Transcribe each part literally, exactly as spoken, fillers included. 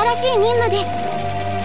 新しい任務です。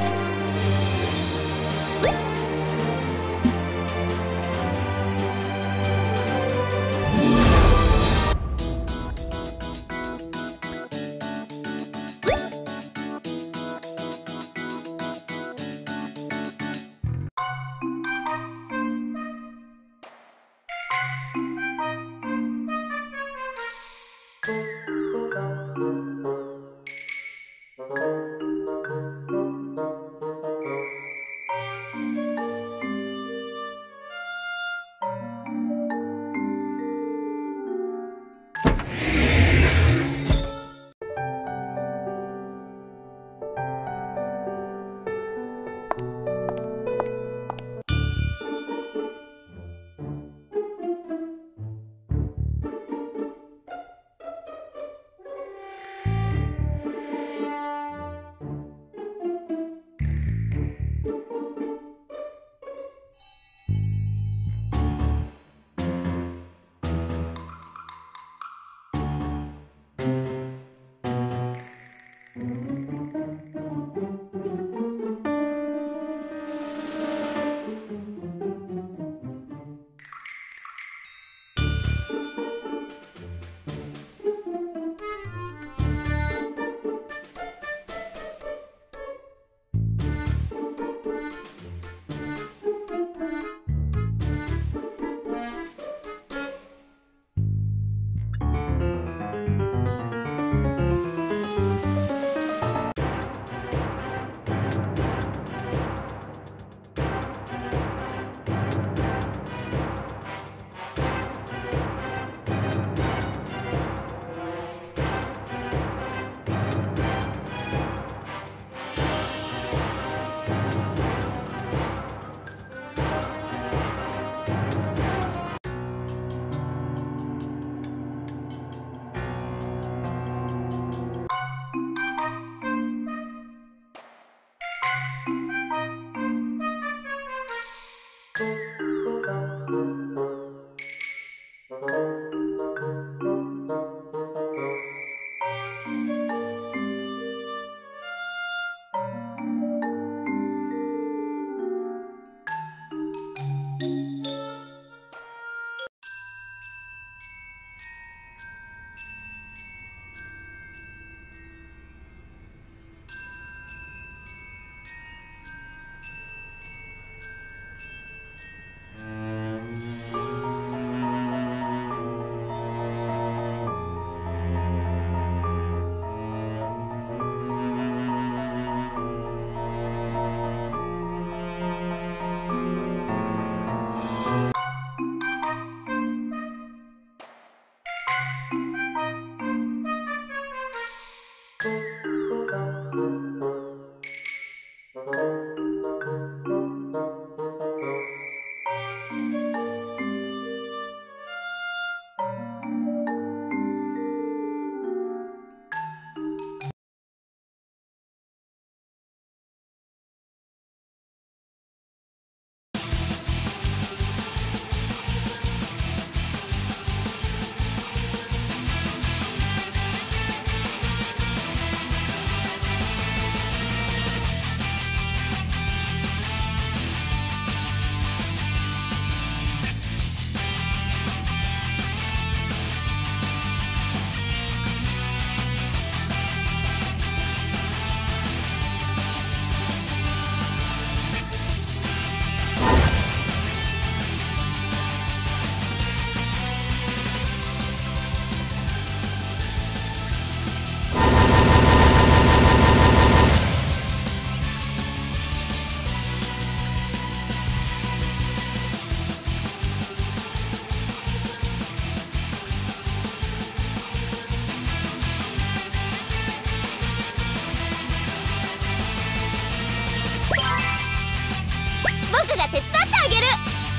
僕が手伝ってあげる。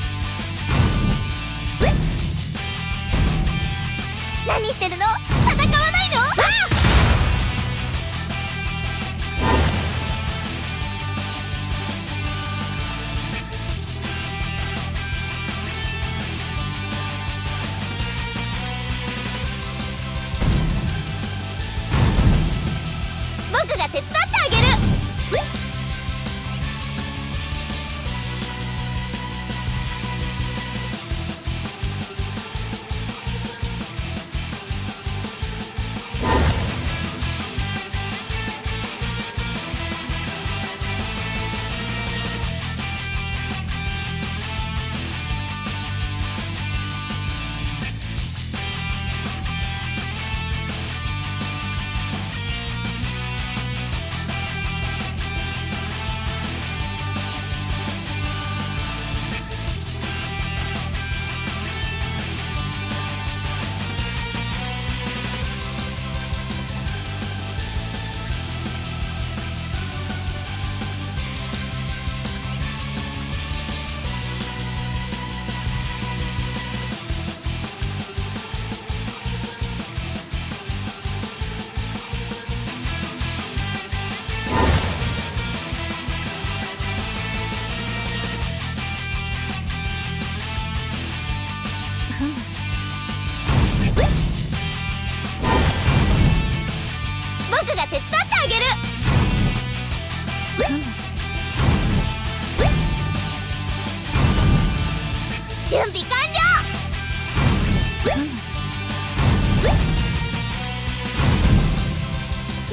何してるの？戦わないの？ああ！僕が手伝ってあげる。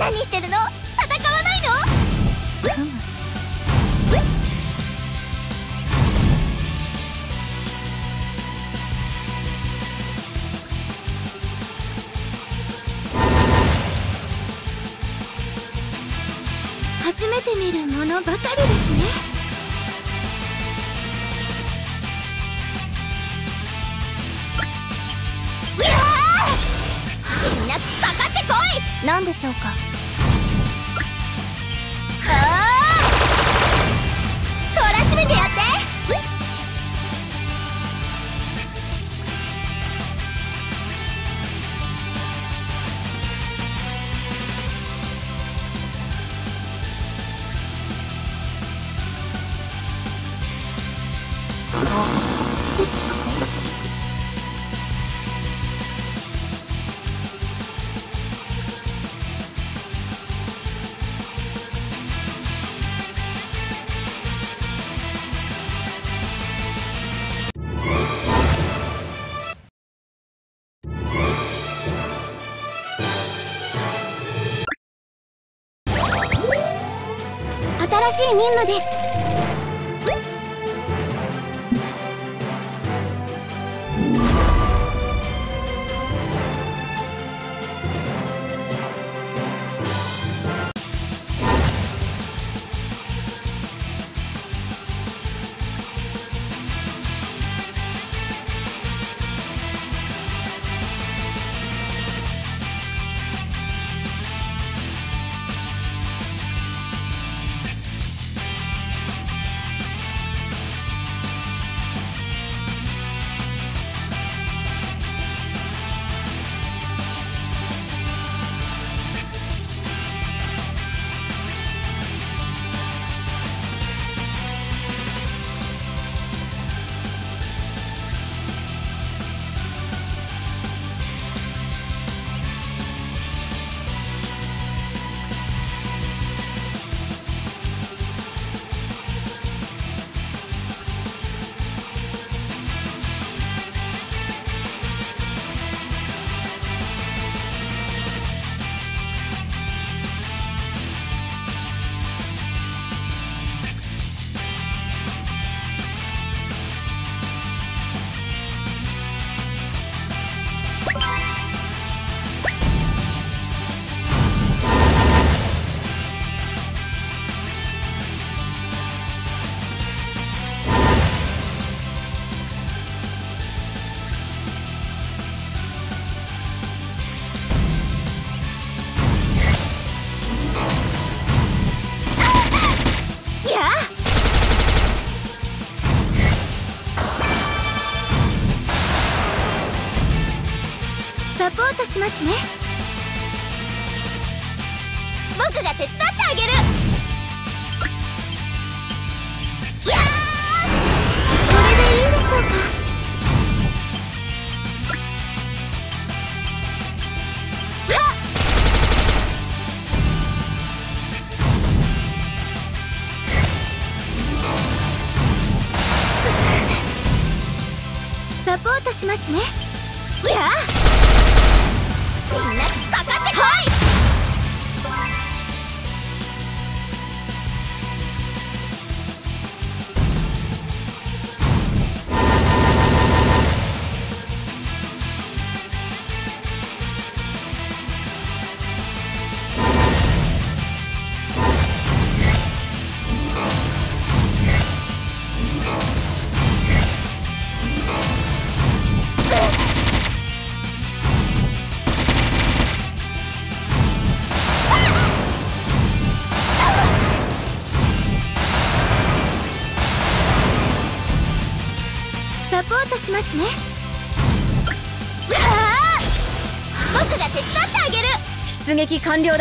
何してるの？戦わないの？ ふむ。初めて見るものばかりですね。 みんなかかってこい。 何でしょうか。 懲らしめてやって。 新しい任務です。サポートしますね。 僕が手伝ってあげる。いやー、 これでいいでしょうか。サポートしますね。 いやみんなかかってこい。 サポートしますね。 僕が手伝ってあげる。 出撃完了だ。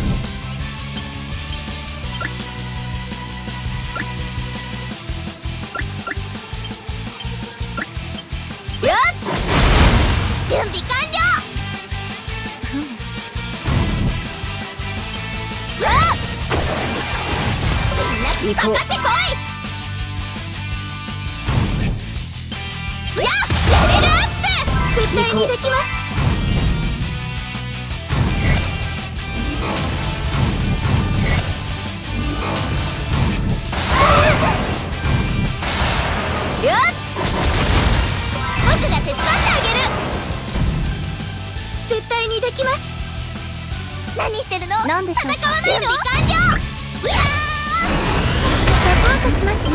よっ、準備完了。みんなかかってこい。やっ、レベルアップ。絶対にできます。 にできます。 何してるの？ 何でしょうか。 戦わないの？準備完了。いやサポートしますね。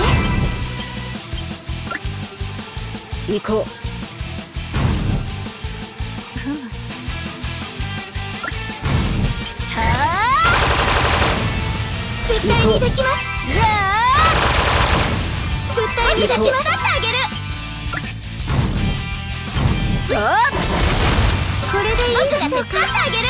行こう。 ふむ。 ー絶対にできます。 うわ絶対にできます。 ー手伝ってあげる。 これでいいでしょうか。 僕が手伝ってあげる。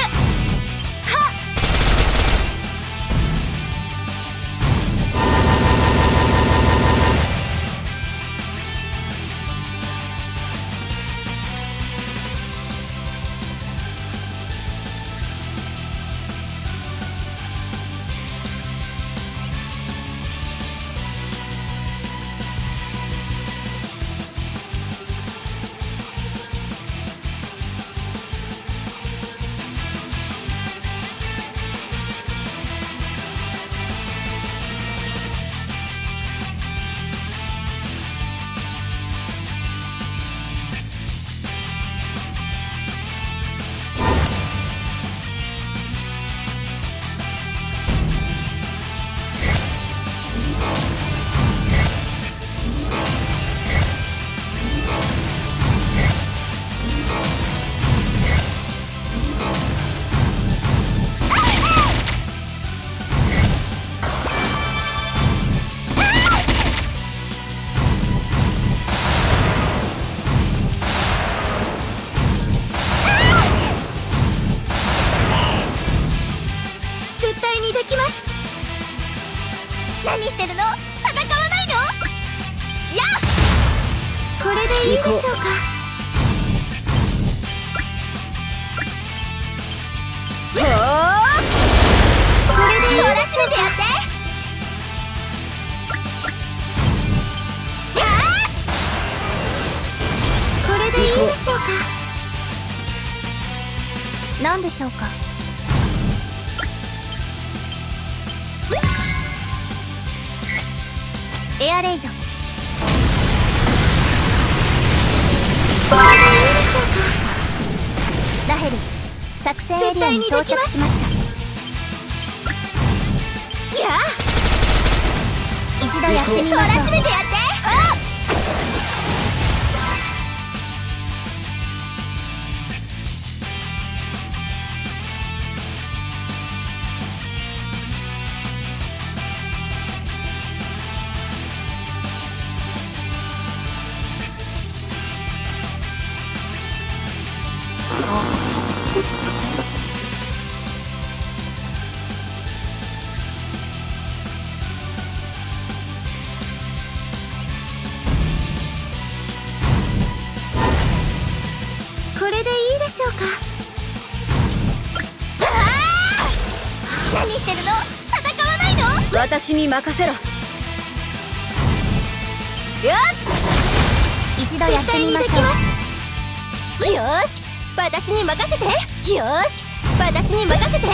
何してるの？戦わないの？やっ！ これでいいでしょうか。 これでいいでしょうか。 これでいいでしょうか。何でしょうか。エアレイド。これでいいでしょうか。ラヘル、作戦エリアに到着しました。 やあ、 一度やってみましょう。 懲らしめてやって。 これでいいでしょうか。 何してるの？戦わないの？ 私に任せろ。 やっ！ 一度やってみましょう。 よーし、私に任せて。よーし、私に任せて。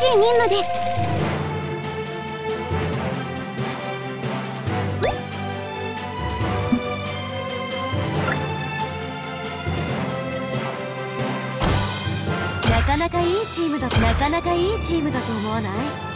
しい任務です。 なかなかいいチームだなかなかいいチームだと思わない？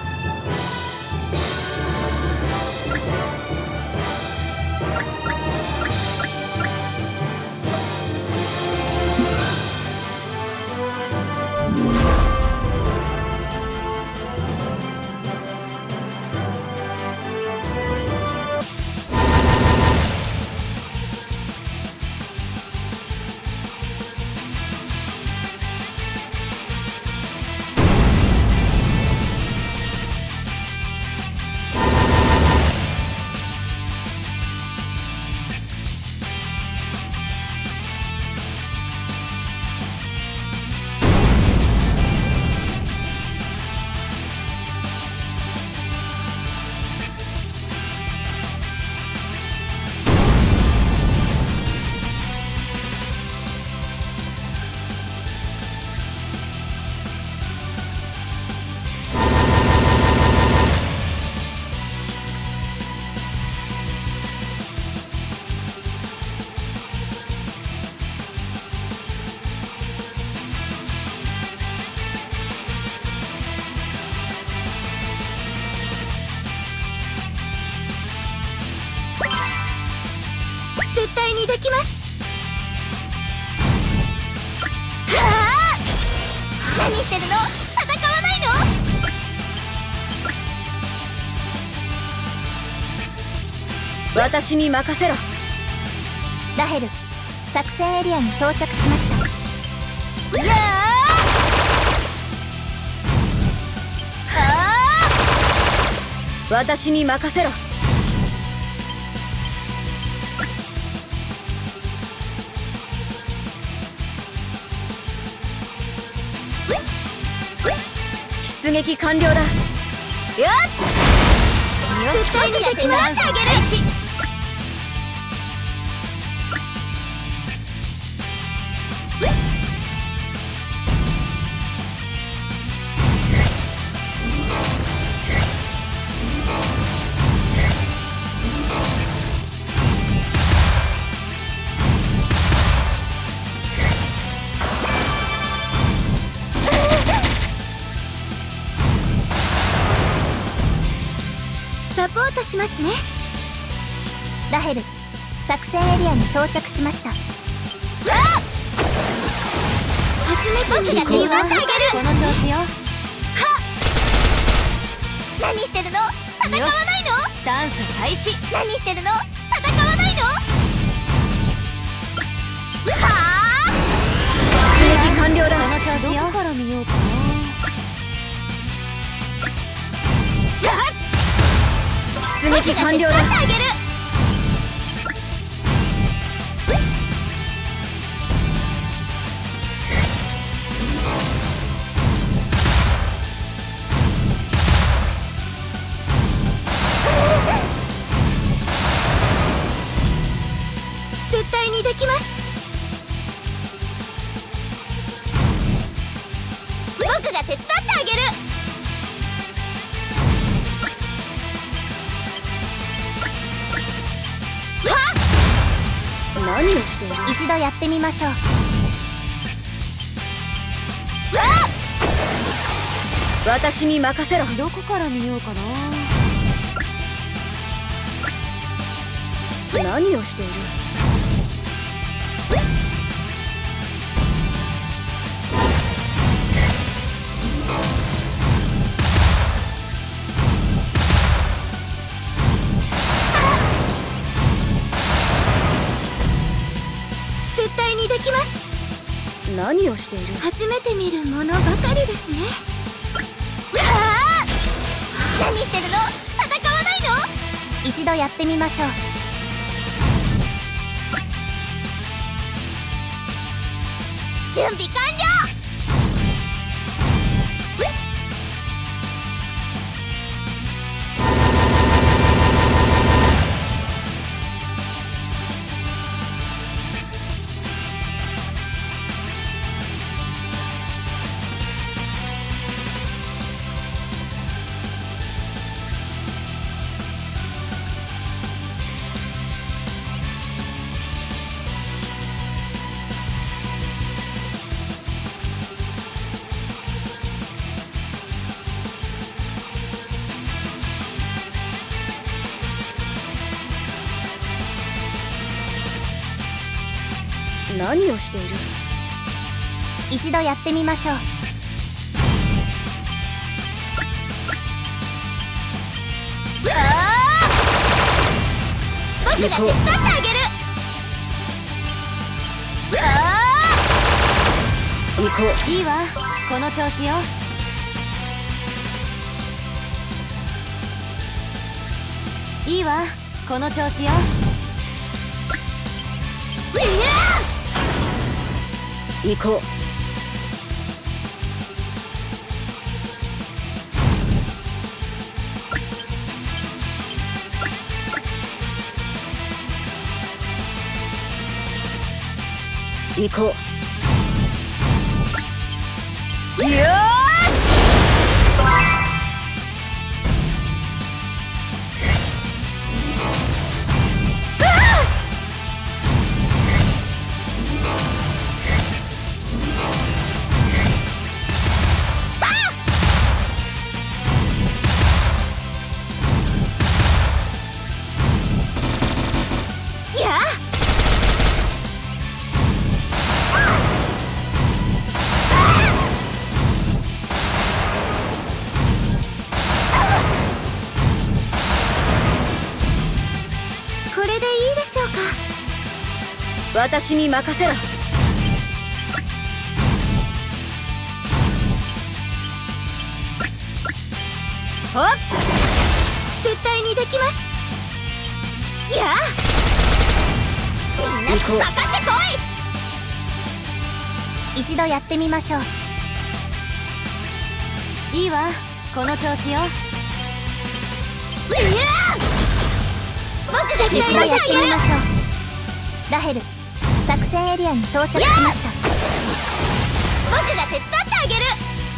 絶対にできます。はあ、何してるの？戦わないの？ 私に任せろ。 ラヘル、作戦エリアに到着しました。いやー、 私に任せろ。出撃完了だ。よっ、 絶対にできます。あげる。サポートしますね。ラヘル、作戦エリアに到着しました。初めて僕が手伝ってあげる。 この調子よ。 はっ、何してるの？戦わないの？ ダンス開始。 何してるの？戦わないの？はあ、 出撃完了だ。 この調子よ。 どこから見ようかな。出撃完了だ。 僕が手伝ってあげる。絶対にできます。僕が手伝ってあげる。 何をしている？ 一度やってみましょう。 私に任せろ。どこから見ようかな。何をしている？ 絶対にできます。 何をしている？ 初めて見るものばかりですね。はあ、何してるの？戦わないの？一度やってみましょう。準備完了。 何をしている？ 一度やってみましょう。僕が手伝ってあげる。 行こう。 いいわ、この調子よ。いいわ、この調子よ。 行こう。行こう。いや私に任せろ。はっ、 絶対にできます。やあ、みんなかかってこい。一度やってみましょう。いいわ、この調子よ。僕が絶対にやってみましょう。ラヘル、作戦エリアに到着しました。僕が手伝ってあげる。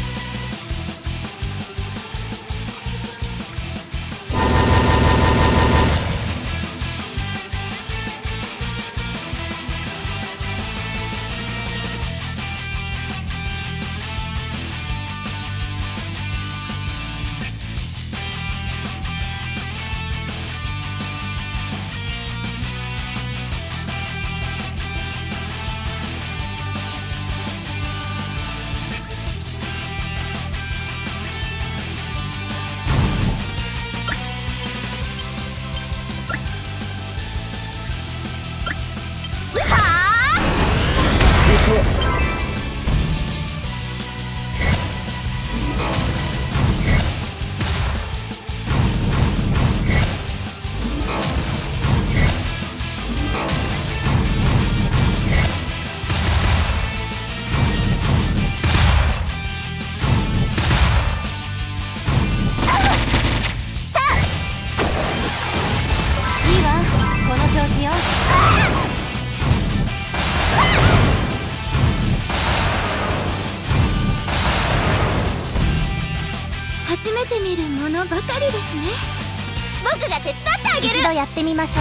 初めて見るものばかりですね。僕が手伝ってあげる。一度やってみましょう。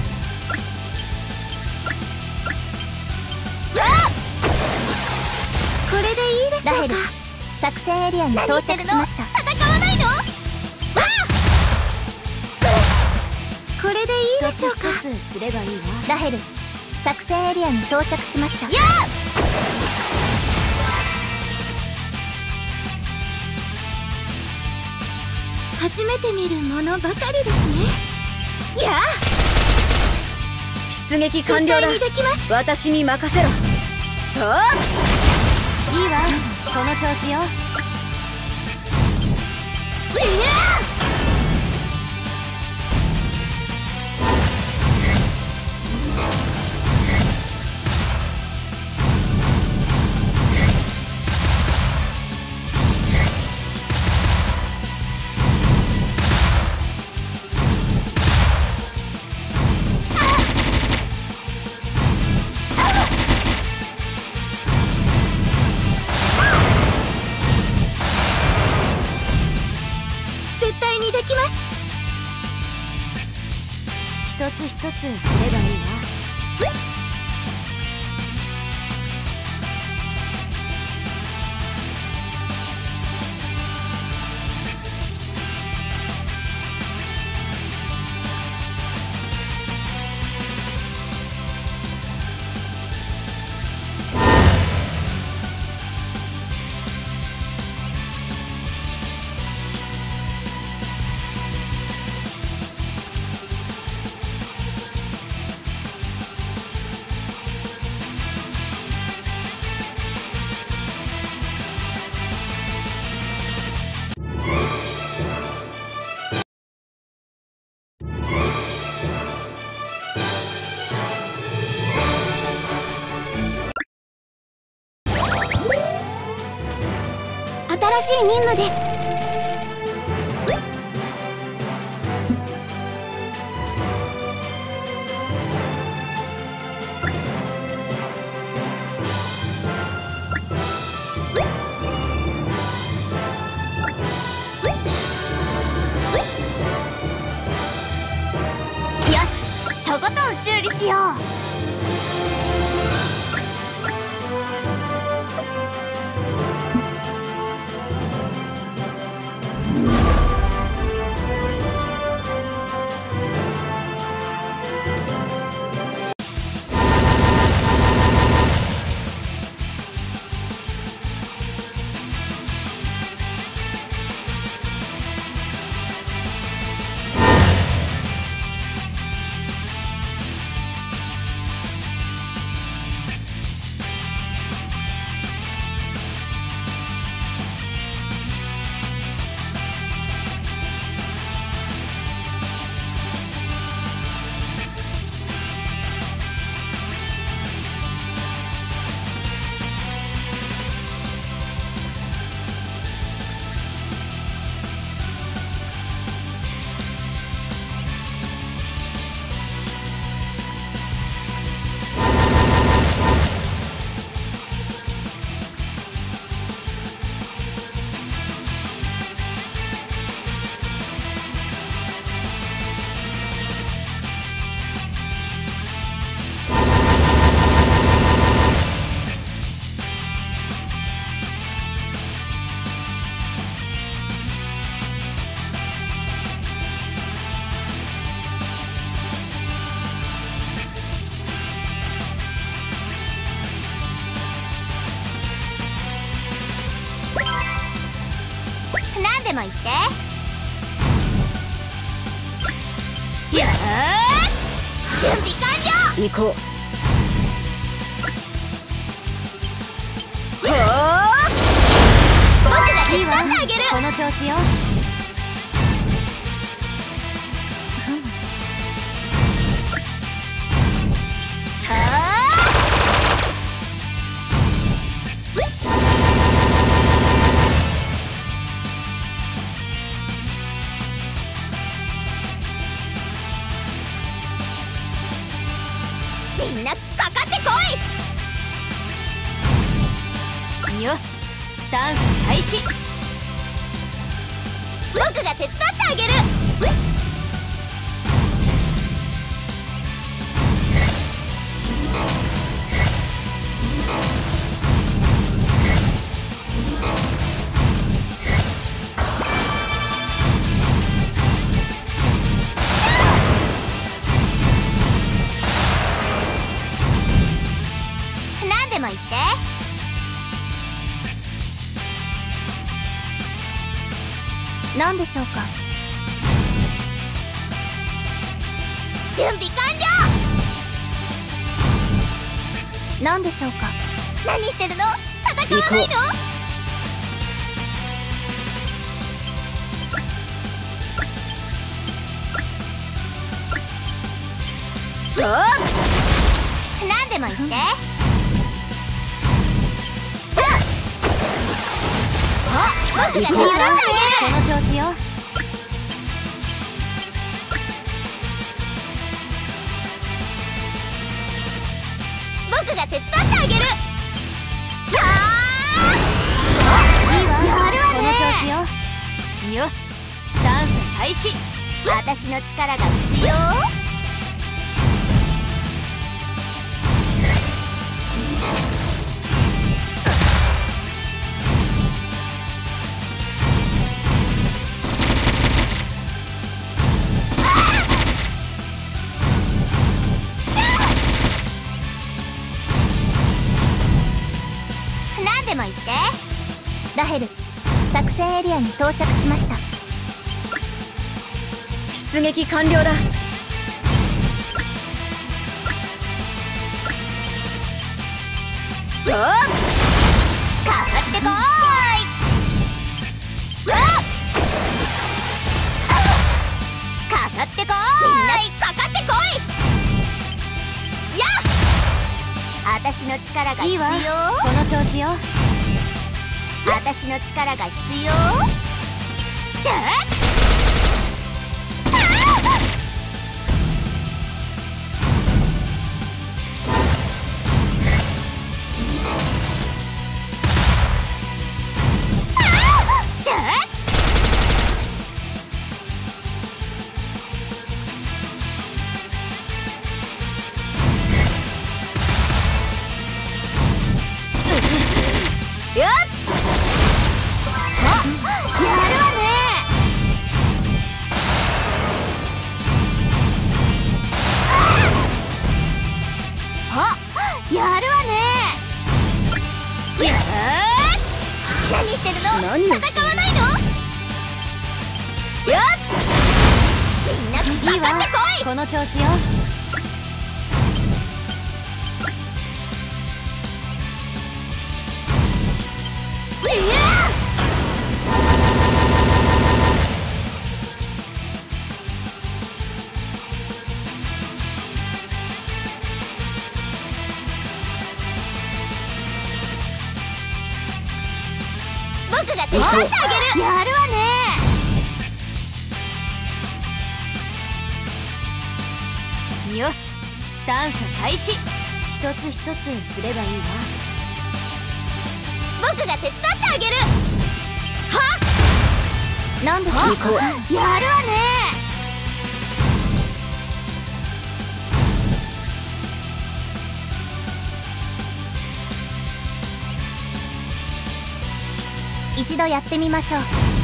これでいいでしょうか。ラヘル、作戦エリアに到着しました。戦わないの？これでいいでしょうか。一つ一つすればいいわ。ラヘル、作戦エリアに到着しました。やあ！初めて見るものばかりですね。やあ！ 出撃完了だ。 絶対にできます。 私に任せろ。といいわ、この調子よ。できます。一つ一つすればいいわ。 新しい任務です。よし、とことん修理しよう。何でも言って。よーし、準備完了。 行こう。 はあ、僕が手伝ってあげる。 この調子よ。 みんなかかってこい。 よし、ダンス開始。 僕が手伝ってあげる。何でも言って。何でしょうか。準備完了。何でしょうか。何してるの？戦わないの？何でも言って。僕が手伝ってあげる。 この調子よ。 僕が手伝ってあげる。 いいわ、 やるわね。 この調子よ。よし、ダンス開始。 私の力が必要。何でも言って。 ラヘル、作戦エリアに到着しました。 出撃完了だ。 かかってこーい。かかってこーい。みんなかかってこい。やっ、私の力が必要。 いいわ、この調子よ。 私の力が必要。てっよっ、あ、やるわね。あ、やるわね。やー、何してるの？ 何をしてる戦わないの？よっ、みんなかかってこい。 この調子よ。 うわ僕が手伝ってあげる。やるわね。 よし、探査開始。一つ一つすればいいわ。 僕が手伝ってあげる。はっ、 なんでしょうか。 やるわね。 一度やってみましょう。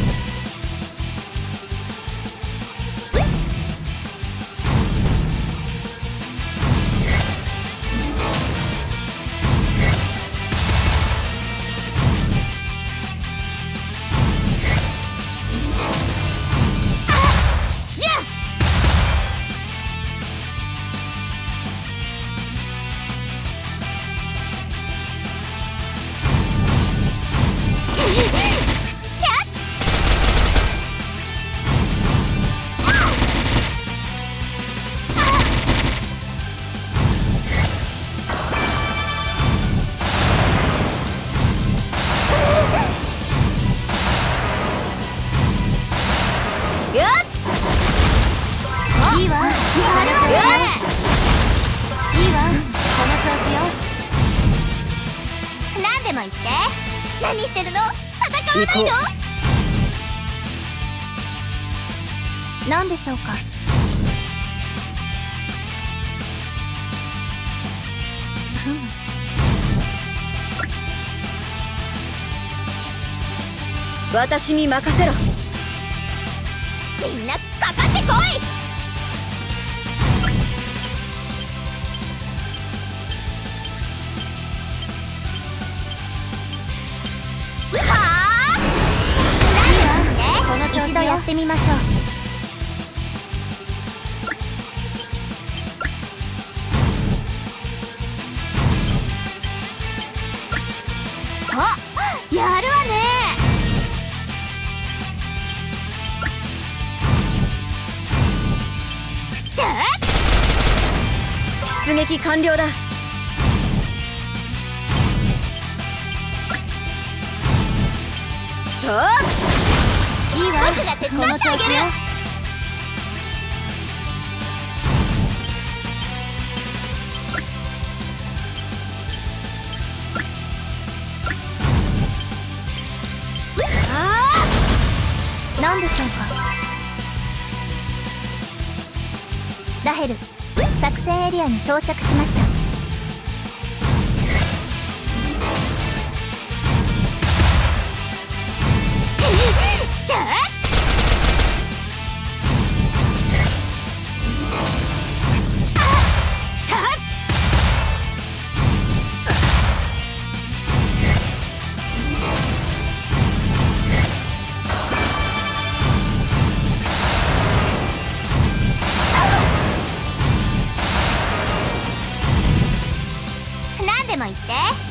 いいわ、この調子よ。いいわ、この調子よ。 何でも言って。何してるの？戦わないの？ 何でしょうか。 私に任せろ。 みんなかかってこい。はあ、何ですって？ この調子よ。 一度やってみましょう。 あ、やるわね。 出撃完了だ。といいわ、 僕が手伝このってあげる。 調子よ。 あ何でしょうか。ラヘル、作戦エリアに到着しました。 何でも言って。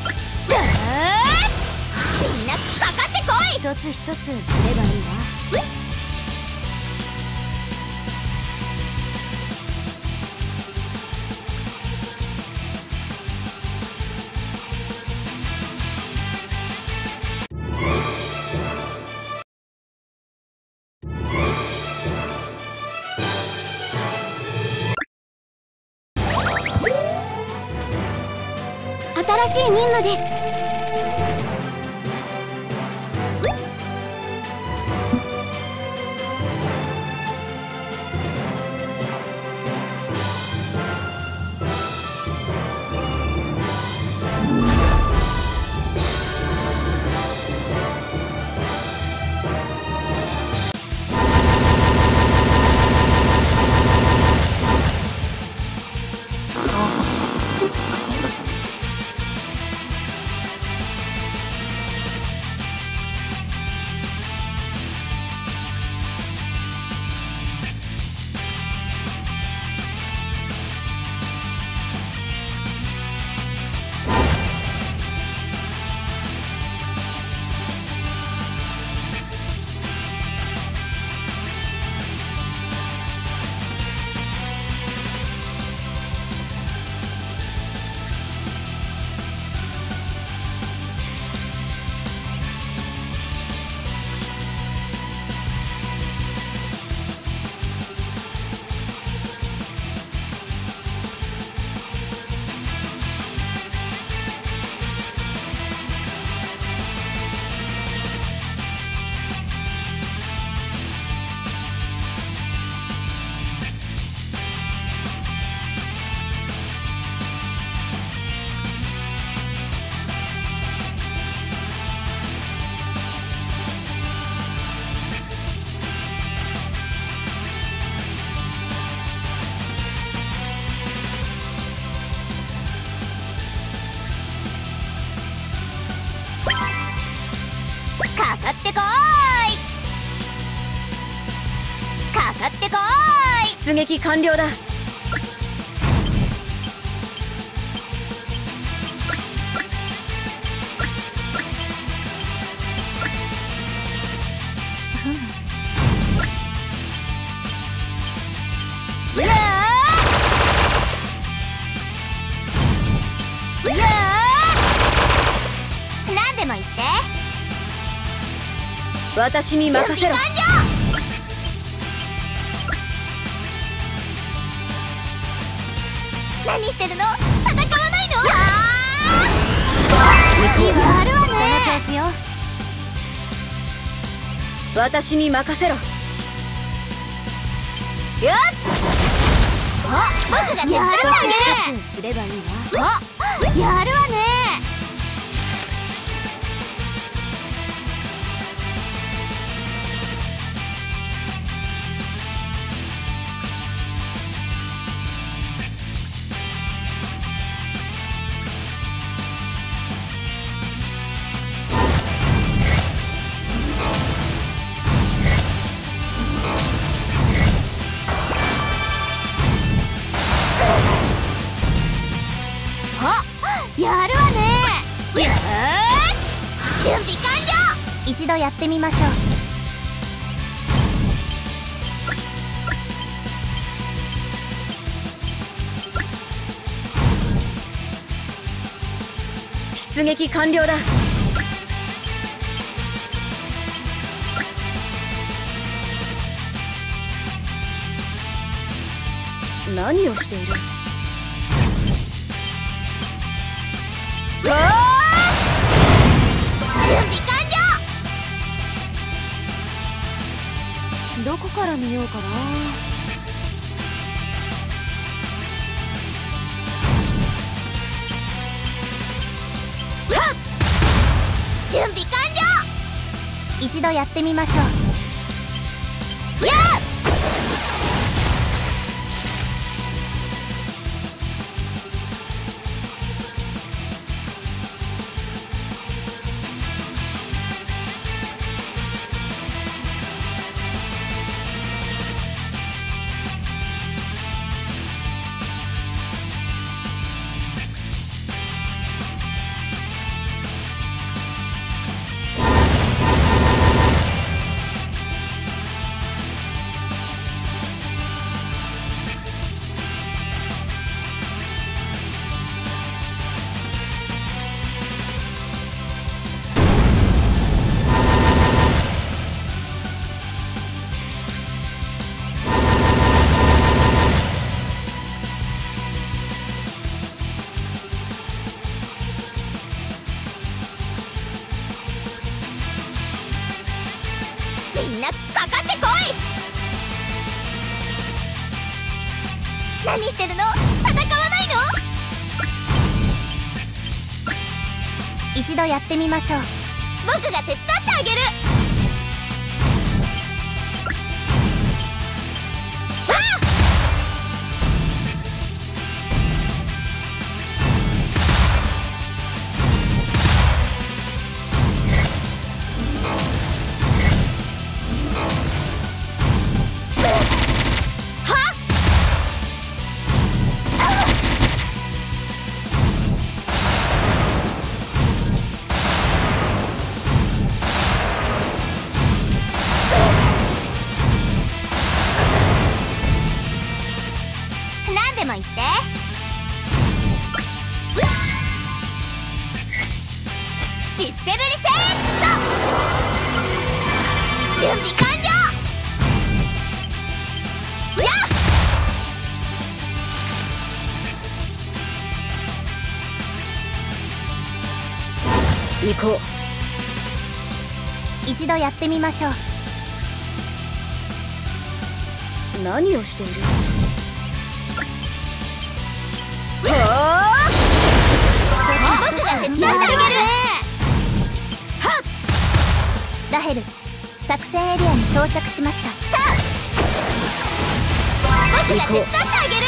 みんなかかってこい。 一つ一つすればいいわ。 新しい任務です。かかってこーい、かかってこーい。 出撃完了だ。 うわーうわー、何でも言って。 私に任せろ。 準備完了。何してるの？戦わないの？ いいわ、 あるわね。 この調子よ。私に任せろ。 よっ、あ、僕が手伝ってあげる。 一つすればいいわ。 あ、やるわね。やるわね。よーし、準備完了。 一度やってみましょう。 出撃完了だ。何をしている？ 準備完了。 どこから見ようかな。 準備完了。 一度やってみましょう。 やっ、 何してるの？戦わないの？ 一度やってみましょう。 僕が手伝ってあげる。何でも言って。システムリセット。準備完了。やっ行こ一度やってみましょう。 う。何をしている？ 僕が手伝ってあげる。 ラヘル、作戦エリアに到着しました。 僕が手伝ってあげる。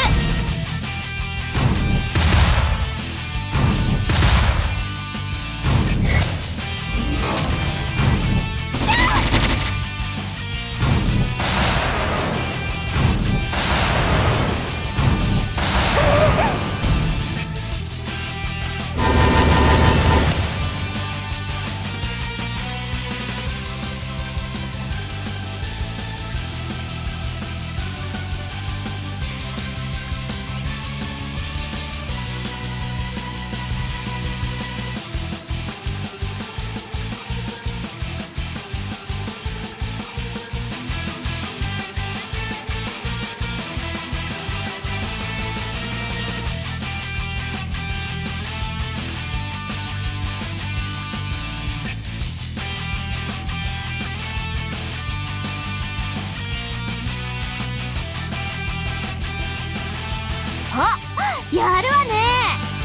あ、やるわね。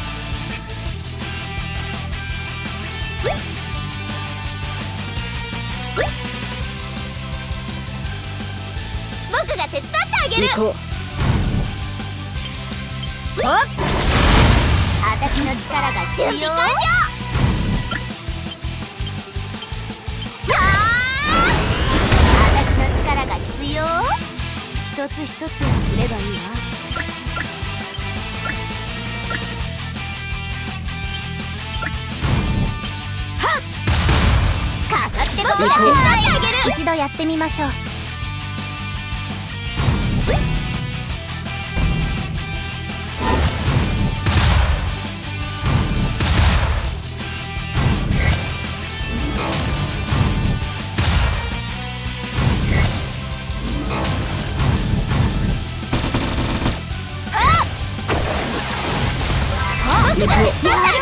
僕が手伝ってあげる。 行こう。 私の力が準備完了。私の力が必要。 一つ一つすればいいわ。 かかって僕が手伝ってあげる。 一度やってみましょう。 僕が手伝ってあげる。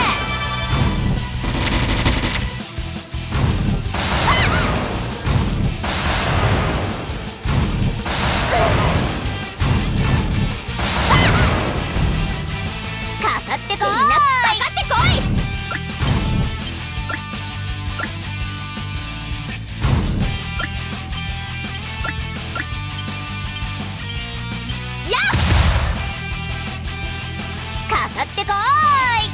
かかってこい。みんなかかってこい。やっかかってこい。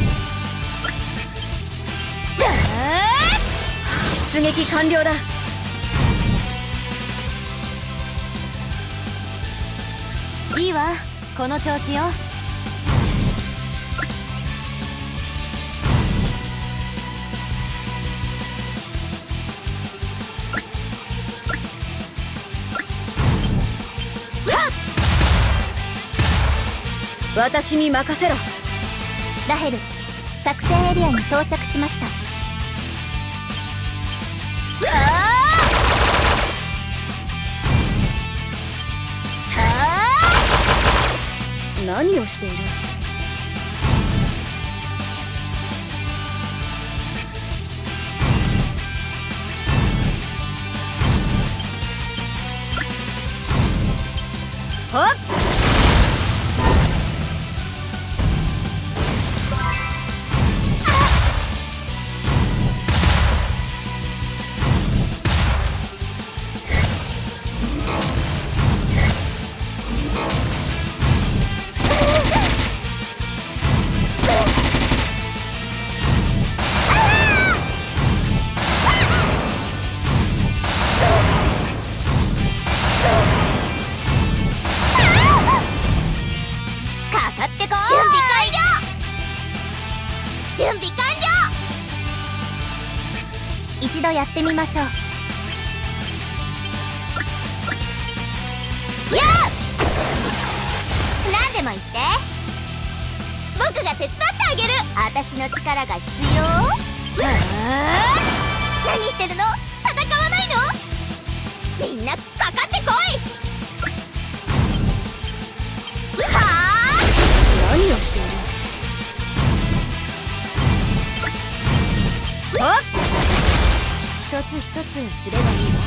出撃完了だ。いいわ、この調子よ。私に任せろ。 ラヘル、作戦エリアに到着しました。 何をしている？はっ！ 準備完了。 一度やってみましょう。 やあ、何でも言って。僕が手伝ってあげる。私の力が必要？何してるの？戦わないの？みんなかかってこい。はあ、 何をしている。おっ、一つ一つすればいいわ。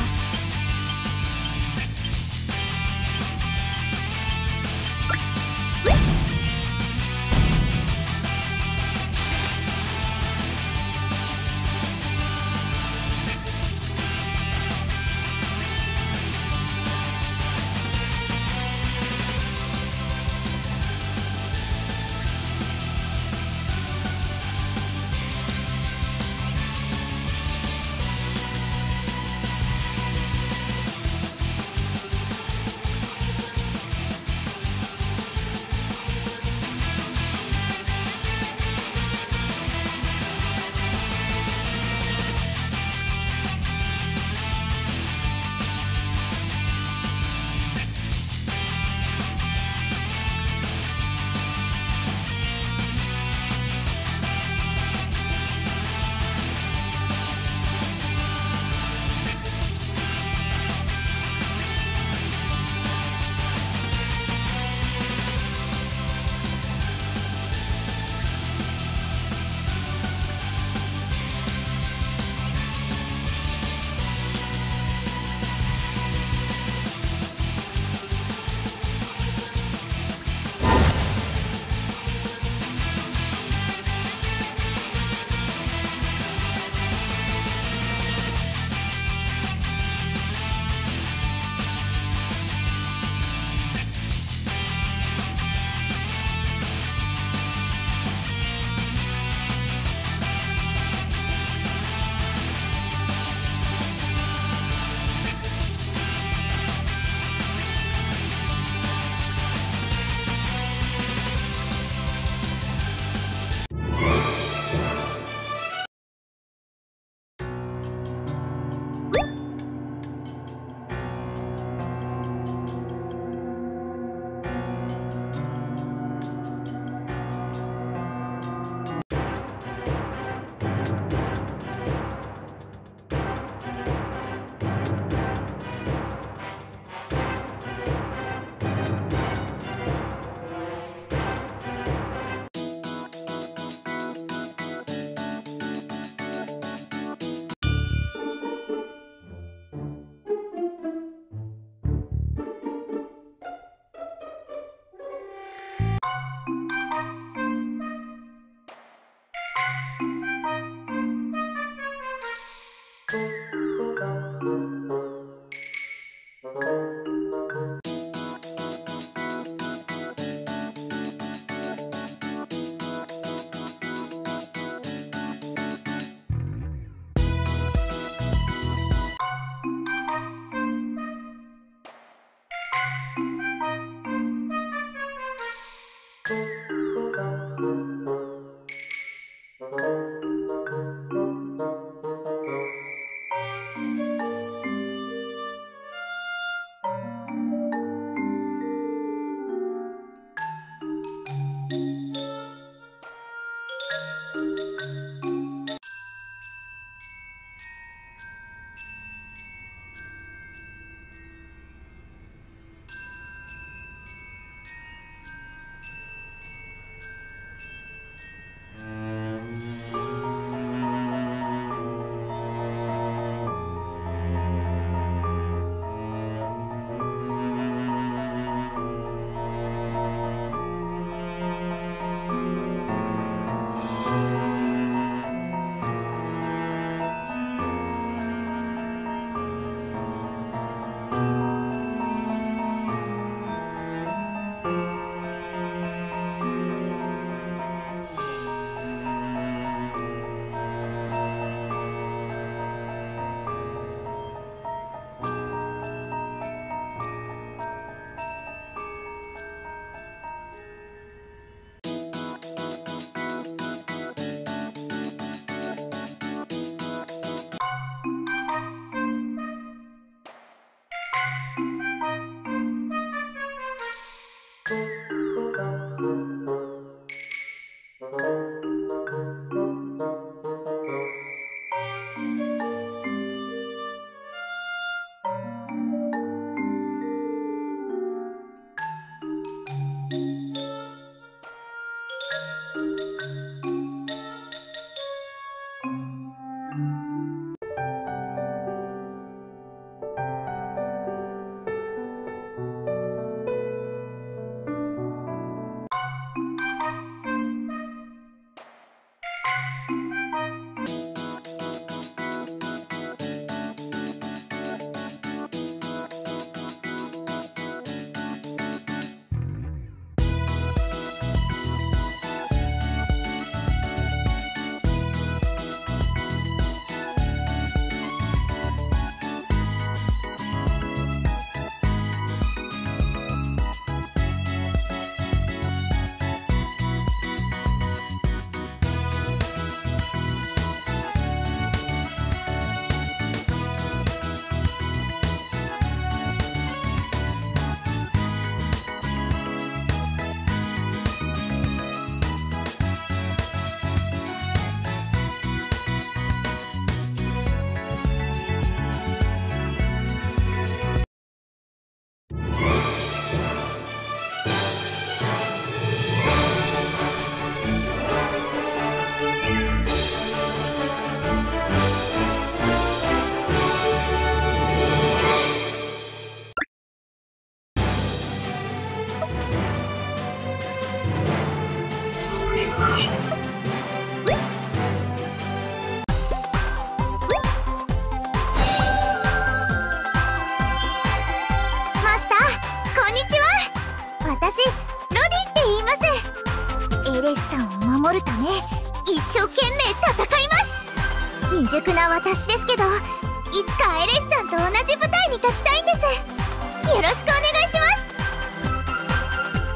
一生懸命戦います。未熟な私ですけど、いつかエレスさんと同じ舞台に立ちたいんです。よろしくお願いします。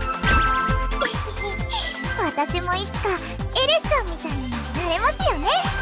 私もいつかエレスさんみたいになれますよね。